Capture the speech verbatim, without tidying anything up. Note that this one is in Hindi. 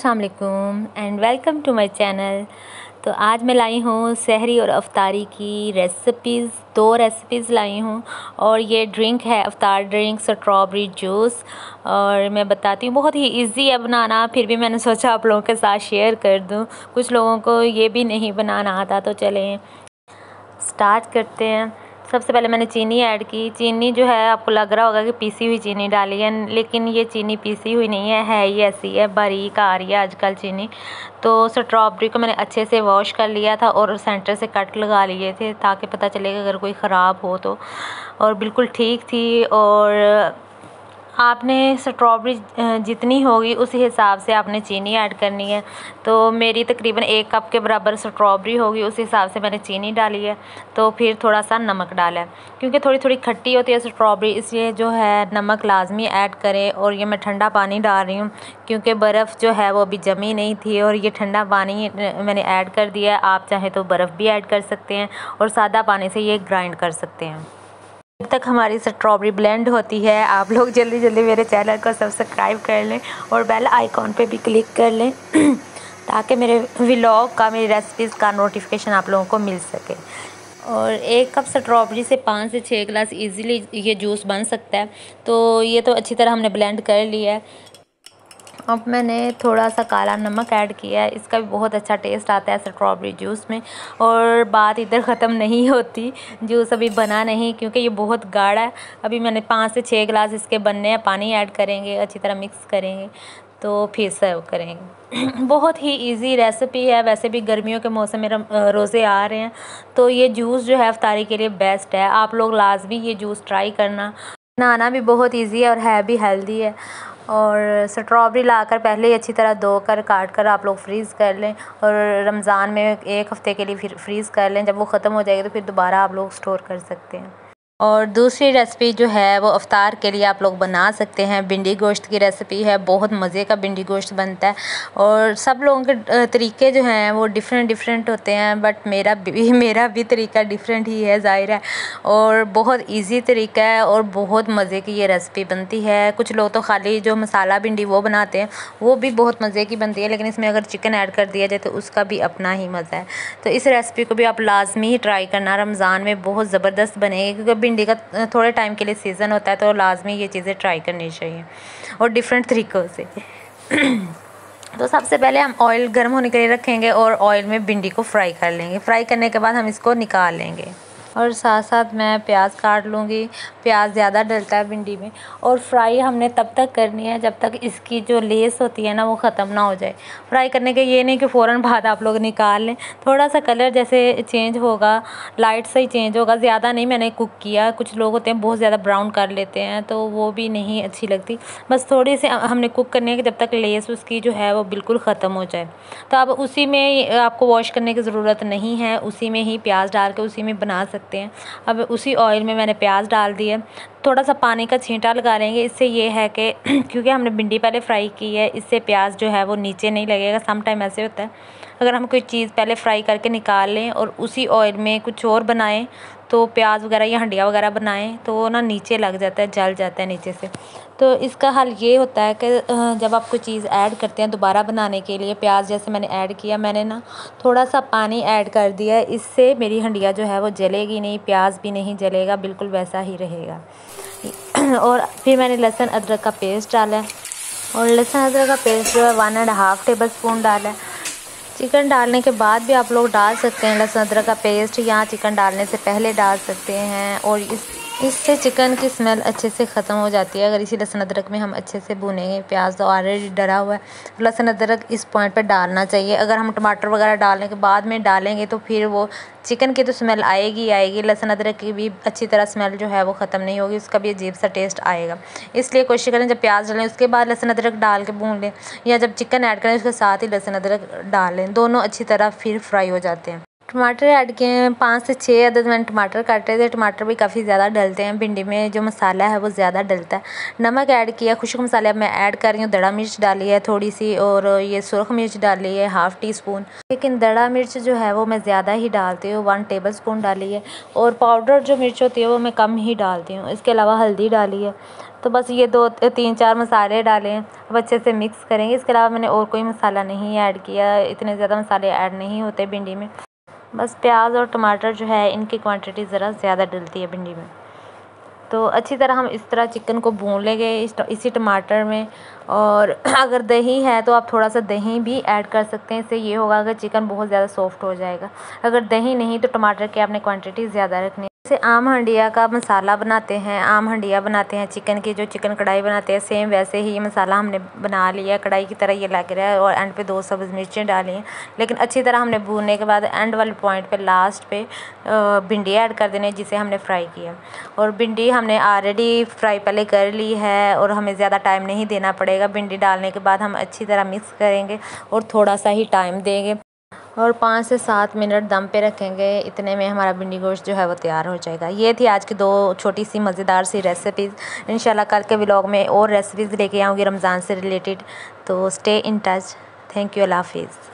अस्सलाम वालेकुम and welcome to my channel. तो आज मैं लाई हूँ सहरी और अफ्तारी की रेसिपीज़, दो रेसिपीज़ लाई हूँ। और ये ड्रिंक है अफ्तार ड्रिंक स्ट्रॉबेरी जूस। और मैं बताती हूँ, बहुत ही इजी है बनाना, फिर भी मैंने सोचा आप लोगों के साथ शेयर कर दूँ। कुछ लोगों को ये भी नहीं बनाना आता, तो चलें स्टार्ट करते हैं। सबसे पहले मैंने चीनी ऐड की। चीनी जो है आपको लग रहा होगा कि पीसी हुई चीनी डाली है, लेकिन ये चीनी पीसी हुई नहीं है, है ही ऐसी है, बारीक आ रही है आजकल चीनी। तो स्ट्रॉबेरी को मैंने अच्छे से वॉश कर लिया था और सेंटर से कट लगा लिए थे, ताकि पता चलेगा अगर कोई ख़राब हो तो। और बिल्कुल ठीक थी। और आपने स्ट्रॉबेरी जितनी होगी उसी हिसाब से आपने चीनी ऐड करनी है। तो मेरी तकरीबन एक कप के बराबर स्ट्रॉबेरी होगी, उस हिसाब से मैंने चीनी डाली है। तो फिर थोड़ा सा नमक डाला है, क्योंकि थोड़ी थोड़ी खट्टी होती है स्ट्रॉबेरी, इसलिए जो है नमक लाजमी ऐड करें। और ये मैं ठंडा पानी डाल रही हूँ, क्योंकि बर्फ़ जो है वो अभी जमी नहीं थी और ये ठंडा पानी मैंने ऐड कर दिया है। आप चाहें तो बर्फ़ भी ऐड कर सकते हैं और सादा पानी से ये ग्राइंड कर सकते हैं। जब तक हमारी स्ट्रॉबेरी ब्लेंड होती है, आप लोग जल्दी जल्दी मेरे चैनल को सब्सक्राइब कर लें और बेल आइकॉन पे भी क्लिक कर लें ताकि मेरे व्लॉग का, मेरी रेसिपीज़ का नोटिफिकेशन आप लोगों को मिल सके। और एक कप स्ट्रॉबेरी से पाँच से छः गिलास इजीली ये जूस बन सकता है। तो ये तो अच्छी तरह हमने ब्लेंड कर लिया है। अब मैंने थोड़ा सा काला नमक ऐड किया है, इसका भी बहुत अच्छा टेस्ट आता है स्ट्रॉबेरी जूस में। और बात इधर ख़त्म नहीं होती, जूस अभी बना नहीं, क्योंकि ये बहुत गाढ़ा है। अभी मैंने पाँच से छः गिलास इसके बनने हैं, पानी ऐड करेंगे, अच्छी तरह मिक्स करेंगे, तो फिर सर्व करेंगे। बहुत ही इजी रेसिपी है। वैसे भी गर्मियों के मौसम में रोज़े आ रहे हैं, तो ये जूस जो है अफ्तारी के लिए बेस्ट है। आप लोग लाजमी ये जूस ट्राई करना। बनाना भी बहुत इजी है और है भी हेल्दी है। और स्ट्रॉबेरी लाकर पहले ही अच्छी तरह धो कर काट कर आप लोग फ्रीज़ कर लें, और रमज़ान में एक हफ़्ते के लिए फिर फ्रीज़ कर लें। जब वो ख़त्म हो जाएगी तो फिर दोबारा आप लोग स्टोर कर सकते हैं। और दूसरी रेसिपी जो है वो अफ्तार के लिए आप लोग बना सकते हैं। भिंडी गोश्त की रेसिपी है, बहुत मज़े का भिंडी गोश्त बनता है। और सब लोगों के तरीके जो हैं वो डिफरेंट डिफरेंट होते हैं, बट मेरा भी मेरा भी तरीका डिफरेंट ही है, ज़ाहिर है। और बहुत इजी तरीका है और बहुत मज़े की ये रेसिपी बनती है। कुछ लोग तो खाली जो मसाला भिंडी वो बनाते हैं, वो भी बहुत मज़े की बनती है, लेकिन इसमें अगर चिकन ऐड कर दिया जाए तो उसका भी अपना ही मज़ा है। तो इस रेसिपी को भी आप लाजमी ही ट्राई करना, रमज़ान में बहुत ज़बरदस्त बनेगी, क्योंकि भिंडी का थोड़े टाइम के लिए सीज़न होता है, तो लाजमी ये चीज़ें ट्राई करनी चाहिए और डिफरेंट तरीक़ों से। तो सबसे पहले हम ऑयल गर्म होने के लिए रखेंगे और ऑयल में भिंडी को फ्राई कर लेंगे। फ्राई करने के बाद हम इसको निकाल लेंगे। और साथ साथ मैं प्याज काट लूँगी। प्याज ज़्यादा डलता है भिंडी में। और फ्राई हमने तब तक करनी है जब तक इसकी जो लेस होती है ना वो ख़त्म ना हो जाए। फ्राई करने के ये नहीं कि फ़ौरन बाद आप लोग निकाल लें, थोड़ा सा कलर जैसे चेंज होगा, लाइट से ही चेंज होगा, ज़्यादा नहीं मैंने कुक किया। कुछ लोग होते हैं बहुत ज़्यादा ब्राउन कर लेते हैं, तो वो भी नहीं अच्छी लगती। बस थोड़ी सी हमने कुक करनी है कि जब तक लेस उसकी जो है वो बिल्कुल ख़त्म हो जाए। तो अब उसी में आपको वॉश करने की ज़रूरत नहीं है, उसी में ही प्याज डाल के उसी में बना सकते हैं। अब उसी ऑयल में मैंने प्याज डाल दिया, थोड़ा सा पानी का छींटा लगा लेंगे। इससे ये है कि क्योंकि हमने भिंडी पहले फ्राई की है, इससे प्याज जो है वो नीचे नहीं लगेगा। सम टाइम ऐसे होता है, अगर हम कोई चीज़ पहले फ्राई करके निकाल लें और उसी ऑयल में कुछ और बनाएं, तो प्याज वगैरह या हंडिया वगैरह बनाएं तो वो ना नीचे लग जाता है, जल जाता है नीचे से। तो इसका हल ये होता है कि जब आप कोई चीज़ ऐड करते हैं दोबारा बनाने के लिए, प्याज जैसे मैंने ऐड किया, मैंने ना थोड़ा सा पानी ऐड कर दिया, इससे मेरी हंडिया जो है वो जलेगी नहीं, प्याज भी नहीं जलेगा, बिल्कुल वैसा ही रहेगा। और फिर मैंने लहसुन अदरक का पेस्ट डाला है, और लहसुन अदरक का पेस्ट जो है one and half tablespoon डाला है। चिकन डालने के बाद भी आप लोग डाल सकते हैं लहसुन अदरक का पेस्ट, या चिकन डालने से पहले डाल सकते हैं। और इस इससे चिकन की स्मेल अच्छे से ख़त्म हो जाती है अगर इसी लहसुन अदरक में हम अच्छे से भुनेंगे। प्याज तो ऑलरेडी डला हुआ है, लहसुन अदरक इस पॉइंट पे डालना चाहिए। अगर हम टमाटर वगैरह डालने के बाद में डालेंगे तो फिर वो चिकन की तो स्मेल आएगी आएगी, लहसुन अदरक की भी अच्छी तरह स्मेल जो है वो ख़त्म नहीं होगी, उसका भी अजीब सा टेस्ट आएगा। इसलिए कोशिश करें जब प्याज डालें उसके बाद लहसुन अदरक डाल के भून लें, या जब चिकन ऐड करें उसके साथ ही लहसुन अदरक डालें, दोनों अच्छी तरह फिर फ्राई हो जाते हैं। टमाटर ऐड किए हैं, पाँच से छः अदद मैंने टमाटर काटे थे। टमाटर भी काफ़ी ज़्यादा डलते हैं, भिंडी में जो मसाला है वो ज़्यादा डलता है। नमक ऐड किया, खुश्क मसाले अब मैं ऐड कर रही हूँ। दड़ा मिर्च डाली है थोड़ी सी, और ये सुरख मिर्च डाली है हाफ़ टी स्पून, लेकिन दड़ा मिर्च जो है वो मैं ज़्यादा ही डालती हूँ, वन टेबल स्पून डाली है। और पाउडर जो मिर्च होती है वो मैं कम ही डालती हूँ। इसके अलावा हल्दी डाली है, तो बस ये दो तीन चार मसाले डालें, अब अच्छे से मिक्स करेंगे। इसके अलावा मैंने और कोई मसाला नहीं ऐड किया, इतने ज़्यादा मसाले ऐड नहीं होते भिंडी में। बस प्याज और टमाटर जो है इनकी क्वांटिटी ज़रा ज़्यादा डलती है भिंडी में। तो अच्छी तरह हम इस तरह चिकन को भून लेंगे इस इसी टमाटर में। और अगर दही है तो आप थोड़ा सा दही भी ऐड कर सकते हैं, इससे ये होगा अगर चिकन बहुत ज़्यादा सॉफ्ट हो जाएगा। अगर दही नहीं तो टमाटर की आपने क्वांटिटी ज़्यादा रखनी है। जैसे आम हंडिया का मसाला बनाते हैं, आम हंडिया बनाते हैं चिकन की, जो चिकन कढ़ाई बनाते हैं, सेम वैसे ही ये मसाला हमने बना लिया, कढ़ाई की तरह ये लग रहा है। और एंड पे दो सब्ज़ मिर्चें डाली हैं, लेकिन अच्छी तरह हमने भूनने के बाद एंड वाले पॉइंट पे लास्ट पे भिंडी ऐड कर देने जिसे हमने फ्राई किया। और भिंडी हमने ऑलरेडी फ्राई पहले कर ली है और हमें ज़्यादा टाइम नहीं देना पड़ेगा। भिंडी डालने के बाद हम अच्छी तरह मिक्स करेंगे और थोड़ा सा ही टाइम देंगे और पाँच से सात मिनट दम पे रखेंगे। इतने में हमारा भिंडी गोश्त जो है वो तैयार हो जाएगा। ये थी आज की दो छोटी सी मज़ेदार सी रेसिपीज़। इंशाल्लाह कल के व्लॉग में और रेसिपीज़ लेके आऊँगी रमज़ान से रिलेटेड। तो stay in touch. Thank you, Allah हाफिज़।